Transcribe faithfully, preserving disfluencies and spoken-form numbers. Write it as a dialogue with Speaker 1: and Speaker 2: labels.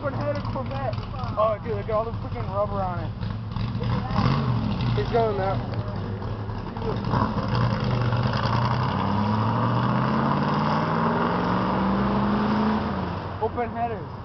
Speaker 1: open headed Corvette. Oh, dude, look at all the freaking rubber on it. He's going there. Open headers.